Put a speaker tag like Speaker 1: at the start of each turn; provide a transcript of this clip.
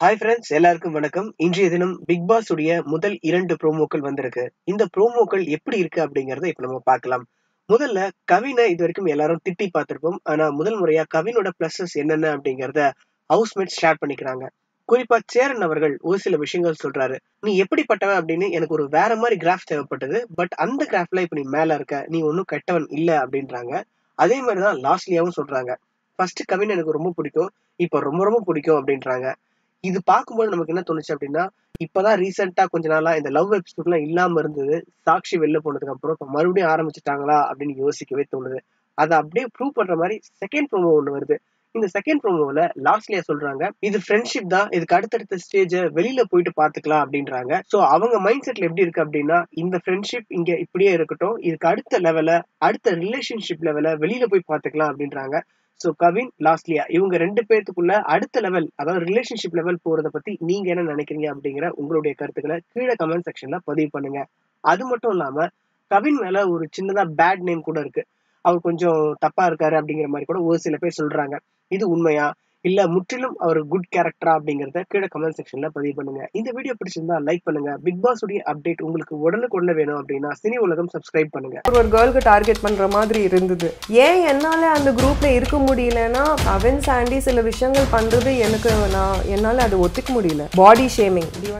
Speaker 1: Hi friends, எல்லாருக்கும் வணக்கம். இன்றைய தினம் பிக் பாஸ் உடைய முதல் 2 ப்ரோமோக்கள் வந்திருக்கு. இந்த ப்ரோமோக்கள் எப்படி இருக்கு அப்படிங்கறத இப்ப நம்ம பார்க்கலாம். முதல்ல கவினை இதுவரைக்கும் எல்லாரும் திட்டி பார்த்திருப்போம். ஆனா முதல் முறையா கவினோட பிளஸஸ் என்னென்ன அப்படிங்கறத ஹவுஸ்மேட்ஸ் ஷேர் பண்ணிக்கிறாங்க. குறிப்பா சேரன் அவர்கள் ஒரு சில விஷயங்கள் சொல்றாரு. நீ எப்படிப்பட்டவன் அப்படின்னு எனக்கு ஒரு வேற மாதிரி கிராஃப் தேவைப்பட்டது. பட் அந்த கிராஃப்ல இப்ப நீ மேல இருக்க. நீ ஒன்னும் கெட்டவன் இல்ல அப்படின்றாங்க. அதே மாதிரிதான் லாஸ்ட்லியாவும் சொல்றாங்க. ஃபர்ஸ்ட் கவின் எனக்கு ரொம்ப பிடிக்கும். இப்ப ரொம்ப ரொம்ப பிடிக்கும் அப்படின்றாங்க. இது பார்க்கும்போது நமக்கு என்ன தோணுச்சு அப்படின்னா, இப்பதான் ரீசெண்டா கொஞ்ச நாளா இந்த லவ் எபிசோட் எல்லாம் இல்லாம இருந்தது. சாக்ஷி வெளில போனதுக்கு அப்புறம் இப்ப மறுபடியும் ஆரம்பிச்சுட்டாங்களா அப்படின்னு யோசிக்கவே தோணுது. அதை அப்படியே ப்ரூவ் பண்ற மாதிரி செகண்ட் ப்ரோமோ ஒண்ணு வருது. இந்த செகண்ட் ப்ரோமோல லாஸ்ட்லியா சொல்றாங்க, இது ஃப்ரெண்ட்ஷிப் தான், இதுக்கு அடுத்தடுத்த ஸ்டேஜ் வெளியில போயிட்டு பாத்துக்கலாம் அப்படின்றாங்க. சோ அவங்க மைண்ட் செட்ல எப்படி இருக்கு அப்படின்னா, இந்த ஃப்ரெண்ட்ஷிப் இங்க இப்படியே இருக்கட்டும், இதுக்கு அடுத்த லெவல, அடுத்த ரிலேஷன்ஷிப் லெவல வெளியில போய் பாத்துக்கலாம் அப்படின்றாங்க. சோ கவின், லாஸ்ட்லியா இவங்க 2 பேத்துக்குள்ள அடுத்த லெவல், அதாவது ரிலேஷன்ஷிப் லெவல் போறத பத்தி நீங்க என்ன நினைக்கிறீங்க அப்படிங்கிற உங்களுடைய கருத்துக்களை கீழே கமெண்ட் செக்ஷன்ல பதிவு பண்ணுங்க. அது மட்டும் இல்லாம கவின் மேல ஒரு சின்னதா பேட் நேம் கூட இருக்கு. அவர் கொஞ்சம் தப்பா இருக்காரு அப்படிங்கிற மாதிரி கூட ஒரு சில பேர் சொல்றாங்க. இது உண்மையா இல்ல முற்றிலும் அவர் குட் கேரக்டரா அப்படிங்கறத கீழே கமெண்ட் செக்ஷன்ல பதிவு பண்ணுங்க. இந்த வீடியோ பிடிச்சிருந்தா லைக் பண்ணுங்க. பிக் பாஸ் உடைய அப்டேட் உங்களுக்கு உடனுக்குடனே வேணும் அப்படின்னா சினி உலகம் சப்ஸ்கிரைப் பண்ணுங்க.
Speaker 2: ஒரு கேர்ளுக்கு டார்கெட் பண்ற மாதிரி இருந்தது. ஏன் என்னால அந்த குரூப்ல இருக்க முடியலன்னா, அவன் சாண்டி சில விஷயங்கள் பண்றது எனக்கு என்னால அதை ஒத்துக்க முடியல. Body shaming